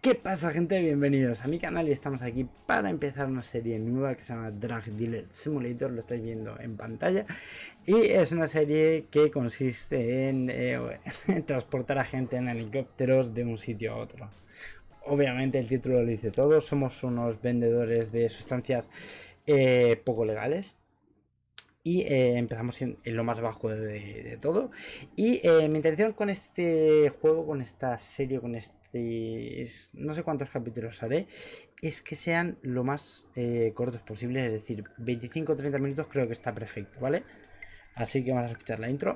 ¿Qué pasa, gente? Bienvenidos a mi canal y estamos aquí para empezar una serie nueva que se llama Drug Dealer Simulator. Lo estáis viendo en pantalla y es una serie que consiste en transportar a gente en helicópteros de un sitio a otro. Obviamente el título lo dice todo, somos unos vendedores de sustancias poco legales. Y empezamos en lo más bajo de todo. Y mi intención con este juego, con esta serie, con no sé cuántos capítulos haré, es que sean lo más cortos posibles. Es decir, 25 o 30 minutos creo que está perfecto, ¿vale? Así que vamos a escuchar la intro.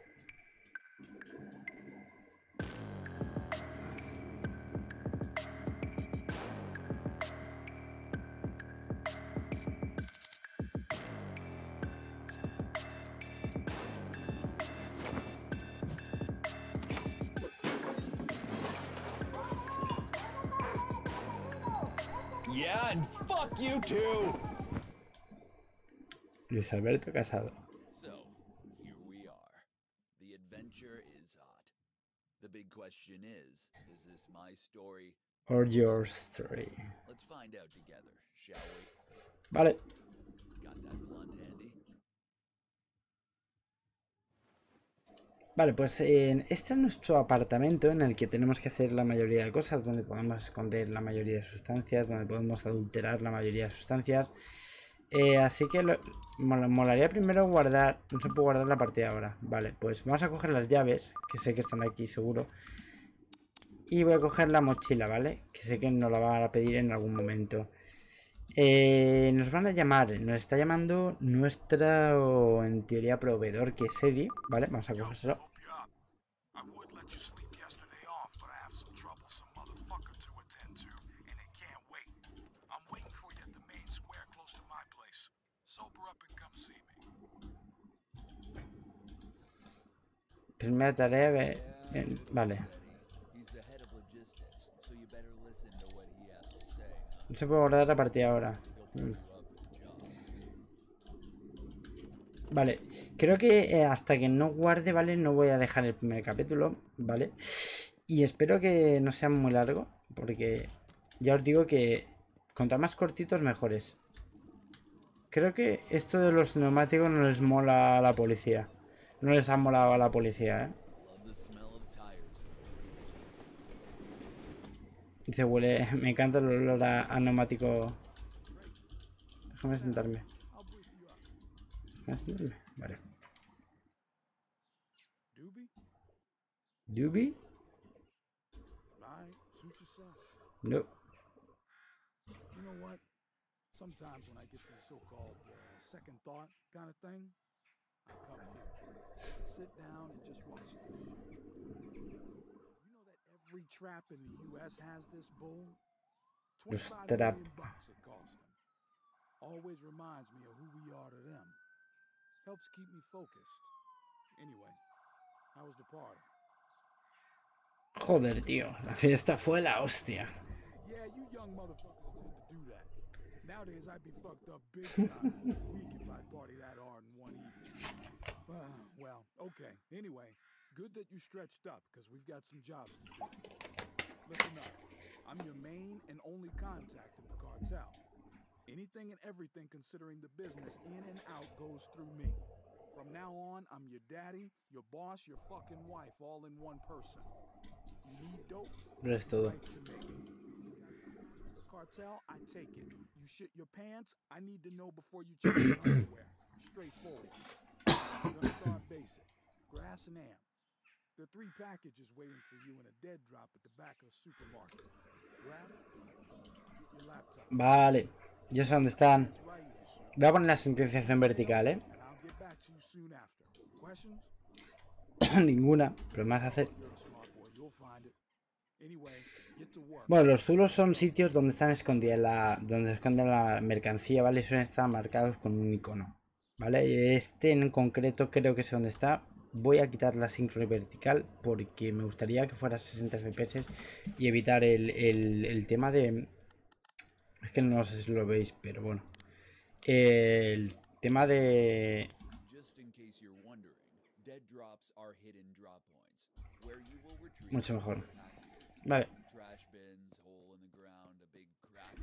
Yeah, and fuck you too! Luis Alberto Casado. So, here we are. The adventure is hot. The big question is this my story? Or your story. Let's find out together, shall we? Vale. Got that blunt handy? Vale, pues este es nuestro apartamento en el que tenemos que hacer la mayoría de cosas, donde podemos esconder la mayoría de sustancias, donde podemos adulterar la mayoría de sustancias. Así que molaría primero guardar. No se puede guardar la partida ahora. Vale, pues vamos a coger las llaves, que sé que están aquí seguro. Y voy a coger la mochila, ¿vale? Que sé que nos la van a pedir en algún momento. Nos van a llamar, nos está llamando nuestro, en teoría, proveedor, que es Eddie, ¿vale? Vamos a cogérselo. Primera tarea, vale. No se puede guardar la partida ahora. Vale, creo que hasta que no guarde, ¿vale? No voy a dejar el primer capítulo, ¿vale? Y espero que no sea muy largo, porque ya os digo que contra más cortitos, mejores. Creo que esto de los neumáticos no les mola a la policía. No les ha molado a la policía, ¿eh? Dice, huele, me encanta el olor a neumático. Déjame sentarme. Déjame sentarme, vale. ¿Doobie? No. You know what? Sometimes when I get this so-called second thought kind of thing, I come here, sit down and just watch this shit. You know that every trap in the U.S. has this bull? $25 million it cost them. Always reminds me of who we are to them. Helps keep me focused. Anyway, how was the party? Joder, tío, la fiesta fue la hostia. Yeah, you young motherfuckers tend to do that. Nowadays, I'd be fucked up big time for a week if I party that hard in one evening. Well, okay. Anyway, good that you stretched up, because we've got some jobs to do. Listen up. I'm your main and only contact in the cartel. Anything and everything considering the business in and out goes through me. From now on, I'm your daddy, your boss, your fucking wife, all in one person. You need dope? Es todo. Right to me. Cartel, I take it. You shit your pants, I need to know before you change your underwear. Straightforward. I'm gonna start basic. Grass and ham. There are 3 packages waiting for you in a dead drop at the back of the supermarket. Grab it. Get your laptop. Vale, yo sé dónde están. Voy a poner la sincronización vertical, ¿eh? Ninguna, pero más hacer. Bueno, los zulos son sitios donde están escondidas donde se esconde la mercancía, ¿vale? Suelen estar marcados con un icono, ¿vale? Este en concreto creo que sé dónde está. Voy a quitar la sincro vertical porque me gustaría que fuera 60 FPS y evitar el tema de... Es que no sé si lo veis, pero bueno. El tema de... Mucho mejor. Vale.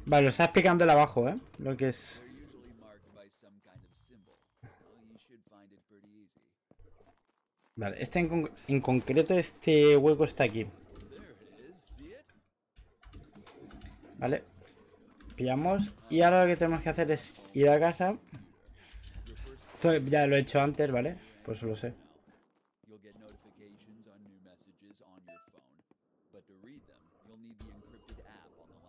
Vale, lo está explicando el abajo, ¿eh? Lo que es... They're usually marked by some kind of symbol, so you should find it pretty easy. Vale, este en concreto, este hueco está aquí. There it is, see it? Vale. Pillamos. Y ahora lo que tenemos que hacer es ir a casa. Esto ya lo he hecho antes, ¿vale? Pues lo sé. You'll get notifications on new messages on your phone, but to read them, you'll need the encrypted app on the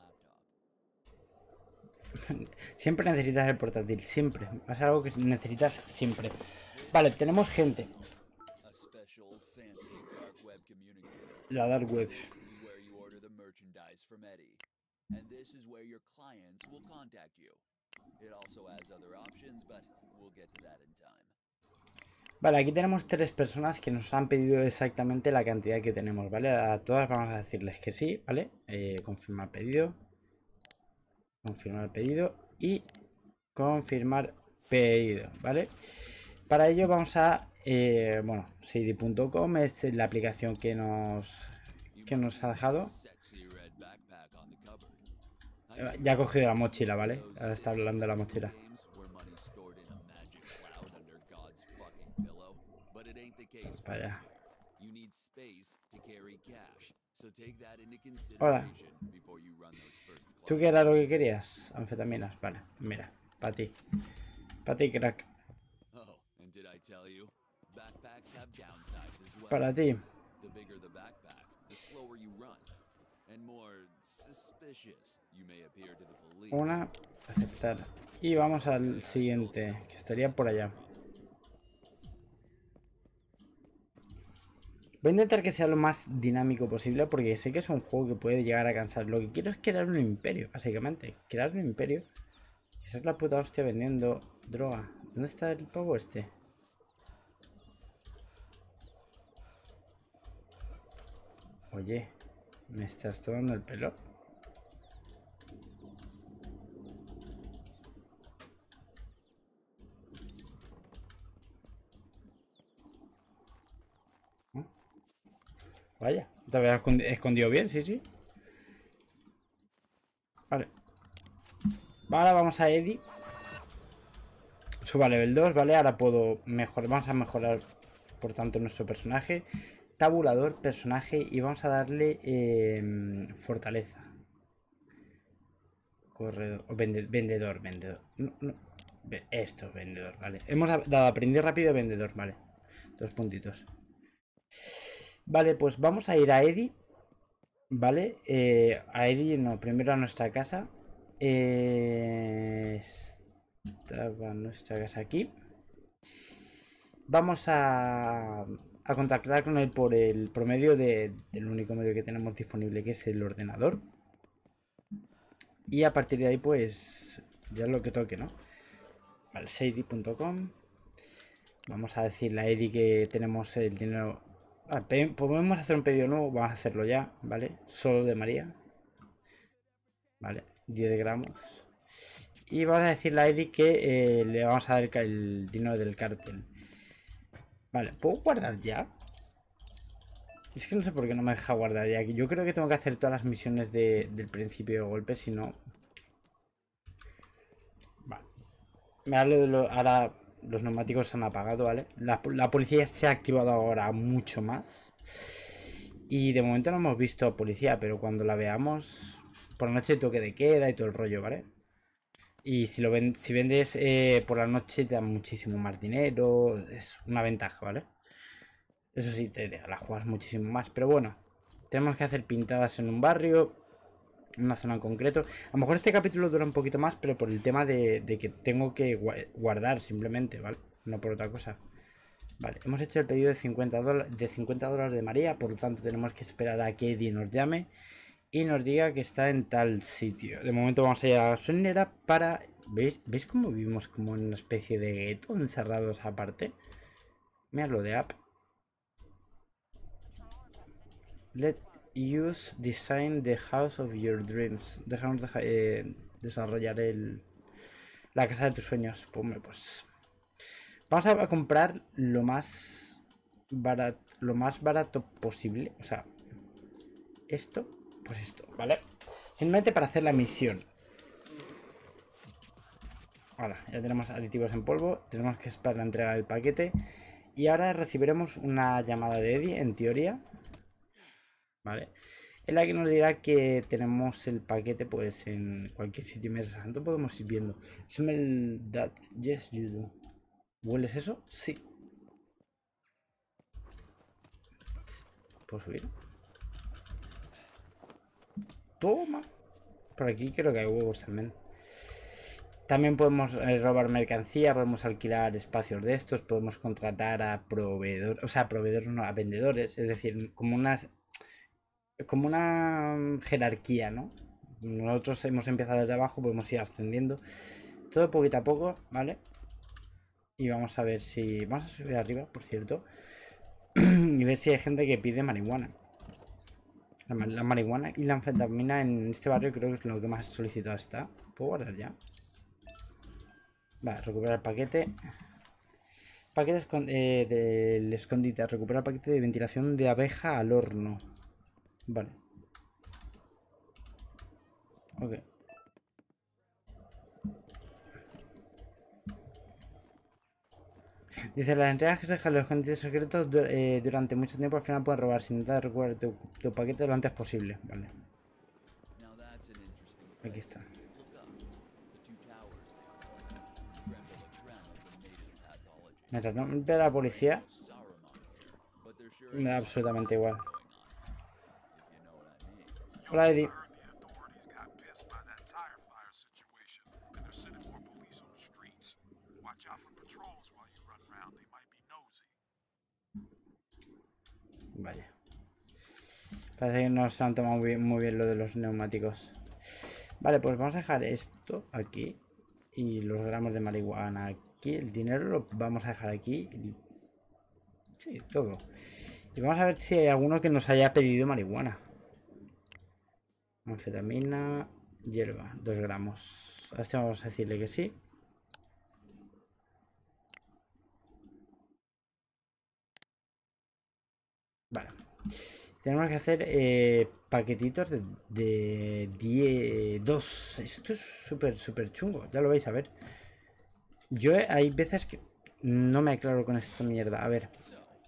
laptop. Siempre necesitas el portátil, siempre. Es algo que necesitas siempre. Vale, tenemos gente. A special fancy dark web communicator. La dark web. This is where you order the merchandise from Eddie, and this is where your clients will contact you. It also has other options, but we'll get to that in time. Vale, aquí tenemos 3 personas que nos han pedido exactamente la cantidad que tenemos, ¿vale? A todas vamos a decirles que sí, ¿vale? Confirmar pedido. Confirmar pedido. Y confirmar pedido, ¿vale? Para ello vamos a... bueno, Seidi.com es la aplicación que nos ha dejado. Sexy red backpack on the cupboard. Ya ha cogido la mochila, ¿vale? Ahora está hablando de la mochila. Games where money's stored in a magic cloud under God's fucking pillow, but it ain't the case for Vaya. us here. You need space to carry cash, so take that into Hola. consideration before you run those first ¿Tú qué era lo que querías? Anfetaminas, vale. Mira, para ti. Para ti, crack. Oh, and did I tell you? Backpacks have downsides as well. Para ti. The bigger the backpack, the slower you run, and more suspicious you may appear to the police. Una, aceptar. Y vamos al siguiente, que estaría por allá. Voy a intentar que sea lo más dinámico posible porque sé que es un juego que puede llegar a cansar. Lo que quiero es crear un imperio, básicamente. Crear un imperio. Esa es la puta hostia vendiendo droga. ¿Dónde está el pavo este? Oye, ¿me estás tomando el pelo? Vaya, te habías escondido bien, sí, sí. Vale. Ahora vamos a Eddie. Suba level 2, ¿vale? Ahora puedo mejorar. Vamos a mejorar, por tanto, nuestro personaje. Tabulador, personaje. Y vamos a darle fortaleza. Corredor. Vendedor. No. Esto, vendedor, vale. Hemos dado aprender rápido vendedor, vale. 2 puntitos. Vale, pues vamos a ir a Eddie. Vale, a Eddie, no, primero a nuestra casa. Estaba nuestra casa aquí. Vamos a contactar con él por medio del único medio que tenemos disponible, que es el ordenador. Y a partir de ahí, pues, ya es lo que toque, ¿no? Vale, Seidi.com. Vamos a decirle a Eddie que tenemos el dinero. Podemos hacer un pedido nuevo, vamos a hacerlo ya, ¿vale? Solo de María. Vale, 10 gramos. Y vamos a decirle a Eddie que le vamos a dar el dinero del cártel. Vale, ¿puedo guardar ya? Es que no sé por qué no me deja guardar ya. Yo creo que tengo que hacer todas las misiones del principio de golpe, si no... Vale. Ahora los neumáticos se han apagado, ¿vale? La policía se ha activado ahora mucho más. Y de momento no hemos visto policía, pero cuando la veamos... Por la noche toque de queda y todo el rollo, ¿vale? Y si vendes por la noche te dan muchísimo más dinero. Es una ventaja, ¿vale? Eso sí, la juegas muchísimo más. Pero bueno, tenemos que hacer pintadas en un barrio, en una zona en concreto. A lo mejor este capítulo dura un poquito más, pero por el tema de que tengo que guardar simplemente, ¿vale? No por otra cosa. Vale, hemos hecho el pedido de $50 de María, por lo tanto tenemos que esperar a que Eddie nos llame y nos diga que está en tal sitio. De momento vamos a ir a la gasolinera para... ¿Veis cómo vivimos como en una especie de gueto, encerrados aparte? Mira lo de app. Let use design the house of your dreams. Déjanos desarrollar la casa de tus sueños. Pues vamos a comprar lo más barato posible. O sea, esto, pues esto, ¿vale? Simplemente para hacer la misión. Ahora, ya tenemos aditivos en polvo. Tenemos que esperar la entrega del paquete. Y ahora recibiremos una llamada de Eddie, en teoría. Vale. En la que nos dirá que tenemos el paquete pues en cualquier sitio. Mientras tanto podemos ir viendo. Smell that, yes you do. ¿Hueles eso? Sí. ¿Puedo subir? Toma. Por aquí creo que hay huevos también. También podemos robar mercancía, podemos alquilar espacios de estos, podemos contratar a proveedores, o sea, proveedores no, a vendedores, es decir, como una jerarquía, ¿no? Nosotros hemos empezado desde abajo, podemos ir ascendiendo. Todo poquito a poco, ¿vale? Y vamos a ver si... Vamos a subir arriba, por cierto. Y ver si hay gente que pide marihuana. La marihuana y la anfetamina en este barrio creo que es lo que más solicitado está. ¿Puedo guardar ya? Vale, recuperar el paquete. Paquete del escondite. Recuperar el paquete de ventilación de abeja al horno. Vale. Ok. Dice, las entregas que se dejan los escondites secretos durante mucho tiempo al final pueden robar. Si intentas recuperar tu paquete lo antes posible. Vale. Aquí está. Mientras no me vea la policía, me da absolutamente igual. Hola, Eddie. Vaya. Parece que no se han tomado muy bien lo de los neumáticos. Vale, pues vamos a dejar esto aquí. Y los gramos de marihuana aquí. El dinero lo vamos a dejar aquí. Sí, todo. Y vamos a ver si hay alguno que nos haya pedido marihuana. Anfetamina, hierba, 2 gramos. A este vamos a decirle que sí. Vale. Tenemos que hacer paquetitos de 2. Esto es súper chungo. Ya lo vais a ver. Yo hay veces que no me aclaro con esta mierda. A ver.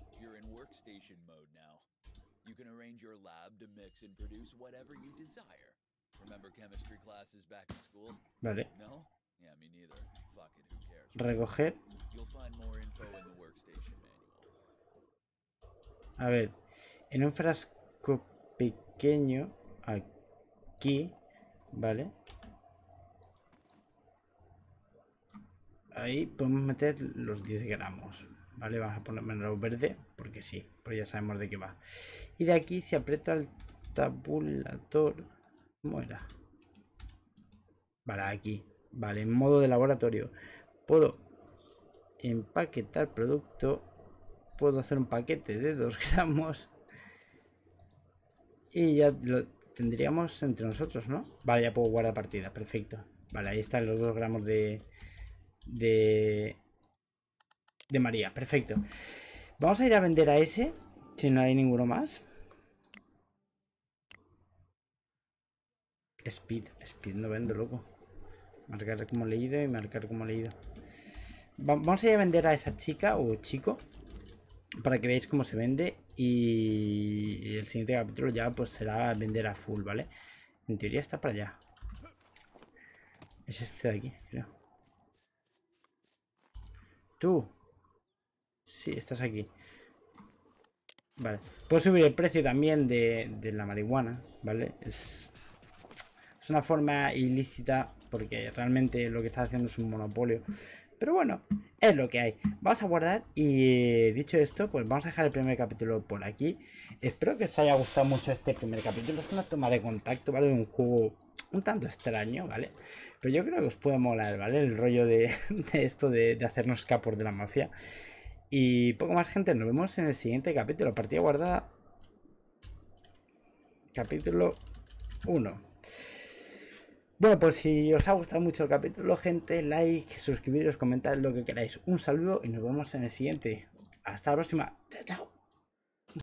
Vale. Recoger. A ver. En un frasco pequeño. Aquí. Vale. Ahí podemos meter los 10 gramos. Vale, vamos a ponerlo verde. Porque sí, porque ya sabemos de qué va. Y de aquí se aprieta el tabulador. ¿Cómo era? Vale, aquí. Vale, en modo de laboratorio. Puedo empaquetar producto. Puedo hacer un paquete de 2 gramos. Y ya lo tendríamos entre nosotros, ¿no? Vale, ya puedo guardar partida. Perfecto. Vale, ahí están los 2 gramos de María. Perfecto. Vamos a ir a vender a ese. Si no hay ninguno más. Speed no vendo, loco. Marcar como leído y marcar como leído. Vamos a ir a vender a esa chica o chico. Para que veáis cómo se vende. Y el siguiente capítulo ya pues será vender a full, ¿vale? En teoría está para allá. Es este de aquí, creo. Tú. Sí, estás aquí. Vale. Puedo subir el precio también de la marihuana, ¿vale? Es una forma ilícita porque realmente lo que está haciendo es un monopolio. Pero bueno, es lo que hay. Vamos a guardar y dicho esto, pues vamos a dejar el primer capítulo por aquí. Espero que os haya gustado mucho este primer capítulo. Es una toma de contacto, ¿vale? De un juego un tanto extraño, ¿vale? Pero yo creo que os puede molar, ¿vale? El rollo de esto de hacernos capos de la mafia. Y poco más, gente. Nos vemos en el siguiente capítulo. Partida guardada. Capítulo 1. Bueno, pues si os ha gustado mucho el capítulo, gente, like, suscribiros, comentad lo que queráis. Un saludo y nos vemos en el siguiente. Hasta la próxima. Chao, chao.